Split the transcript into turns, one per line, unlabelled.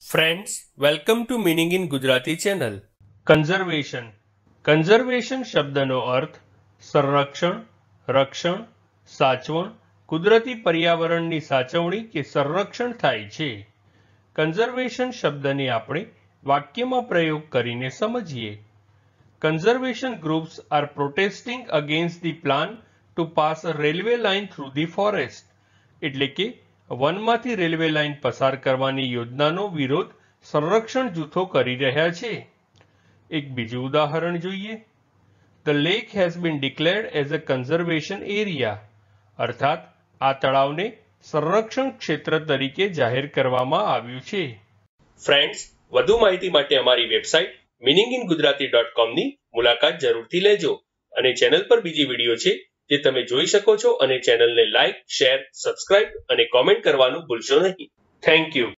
Friends, welcome to Meaning in Gujarati channel. Conservation શબ્દનો અર્થ સંરક્ષણ, રક્ષણ, સાચવણ, કુદરતી પર્યાવરણની સાચવણી કે સંરક્ષણ થાય છે. કન્ઝર્વેશન શબ્દને આપણે વાક્યમાં પ્રયોગ કરીને સમજીએ. Conservation groups are protesting against the plan to pass a railway line through the forest. એટલે કે વનમાંથી રેલવે લાઇન પસાર કરવાની યોજનાનો વિરોધ સંરક્ષણ જૂથો કરી રહ્યા છે. એક બીજું ઉદાહરણ જોઈએ. The lake has been declared as a conservation area. અર્થાત આ તળાવને સંરક્ષણ ક્ષેત્ર તરીકે જાહેર કરવામાં આવ્યું છે. ફ્રેન્ડ્સ, વધુ માહિતી માટે અમારી વેબસાઇટ meaninginggujarati.com ની મુલાકાત જરૂરથી લેજો અને ચેનલ પર બીજી વિડીયો છે જે તમે જોઈ શકો છો અને ચેનલને લાઇક, શેર, સબસ્ક્રાઇબ અને કોમેન્ટ કરવાનું ભૂલશો નહીં. Thank you.